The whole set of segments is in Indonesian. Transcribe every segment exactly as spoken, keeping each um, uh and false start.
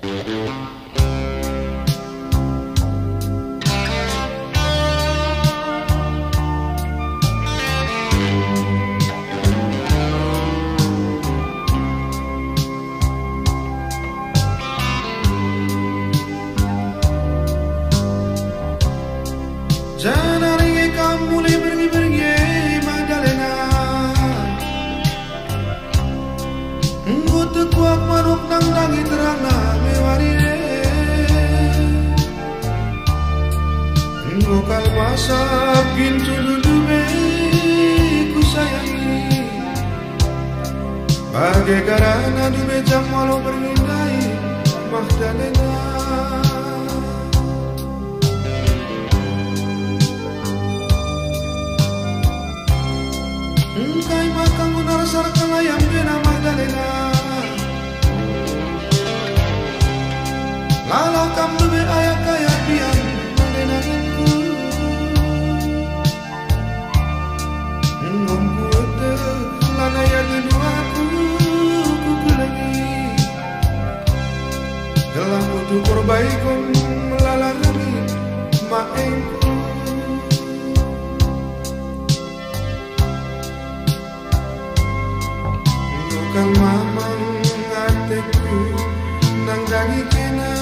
Jangan ringi kamu le pergi-pergi Magdalena. Ngutuk kuak manuk nang dangi terang na mewarine. Ngokal masak gincu dulu be ku sayangi. Bagai karana dube jam walau berindai Magdalena. Engkai makan menarasar kelayam bena Magdalena. Lalau kamu be ayak kayak pian menenangku. Ngomku ete lana ya duduaku kuku lagi. Gelang untuk perbaikan melalami maengku. Bukan mamang hatiku nang dangi kena.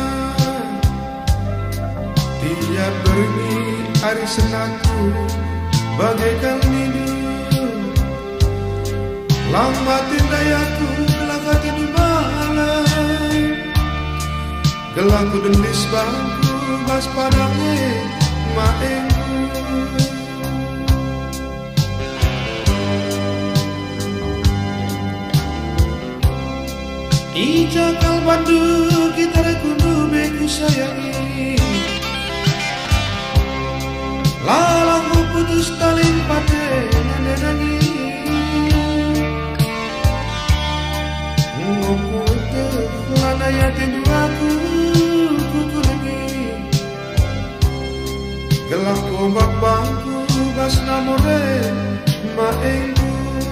Tiap berni hari senangku bagaikan minum. Lambatin dayaku gelaka tidur malam. Gelangku dendis bangku bas padangnya maengku. Ija kalbandu kita rekundu beku sayangi. Lalang putus talin pate menenangi. Ngomku te lana ya tindu aku kuku lagi. Gelap ombak bangku bas namore maengku.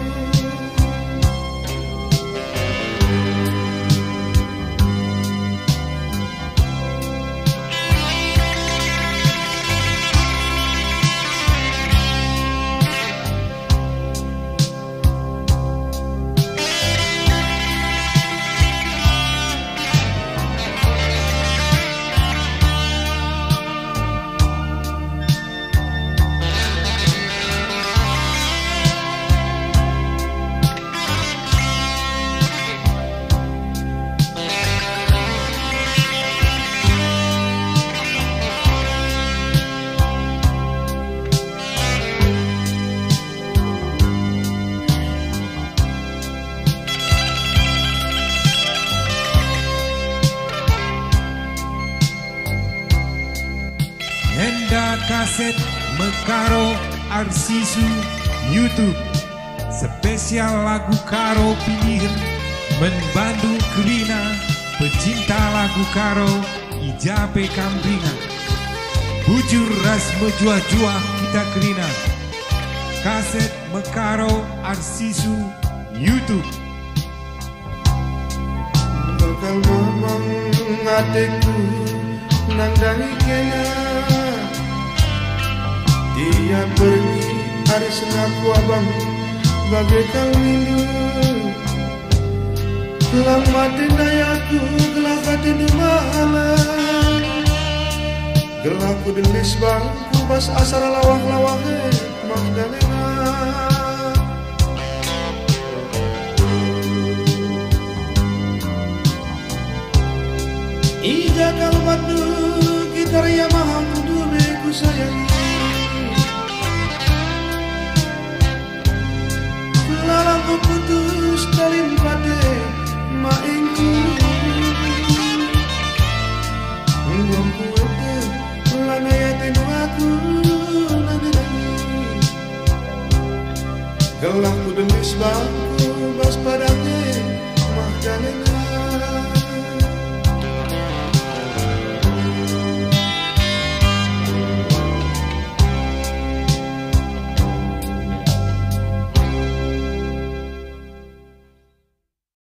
Kaset Mekaro Arsisu YouTube. Spesial lagu Karo pilihan Membandu Kerina pecinta lagu Karo Ijabe Kambinga. Bujur ras menjua-jua kita Kerina. Kaset Mekaro Arsisu YouTube. Bakal mamang adekku nang dangi kena. Dia pergi hari sengaku abang bagaikan minum. Lamatin dayaku gelaka tidur malam. Gelaku delis bangku bas asar lawang-lawangnya Magdalena. Ija kalbatu gitar Yamaha kudu beku sayangi. Lalang putus talin pade